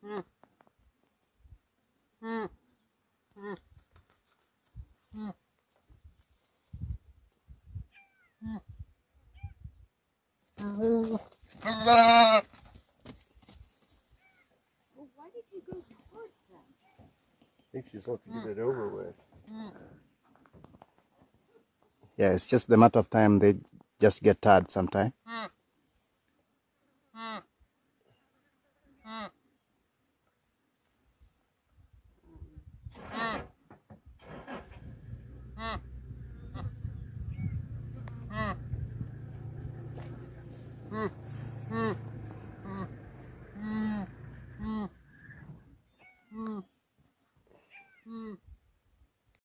Well, why did he go towards them? I think she's supposed to get it over with. Yeah, it's just the matter of time they just get tired sometime.